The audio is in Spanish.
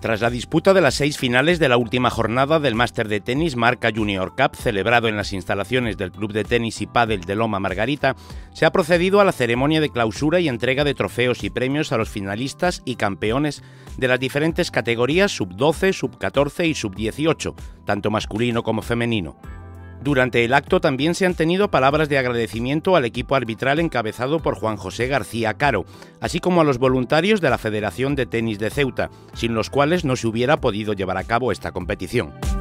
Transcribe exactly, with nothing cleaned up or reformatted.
Tras la disputa de las seis finales de la última jornada del Máster de Tenis Marca Junior Cup, celebrado en las instalaciones del Club de Tenis y Pádel de Loma Margarita, se ha procedido a la ceremonia de clausura y entrega de trofeos y premios a los finalistas y campeones de las diferentes categorías sub doce, sub catorce y sub dieciocho, tanto masculino como femenino. Durante el acto también se han tenido palabras de agradecimiento al equipo arbitral encabezado por Juan José García Caro, así como a los voluntarios de la Federación de Tenis de Ceuta, sin los cuales no se hubiera podido llevar a cabo esta competición.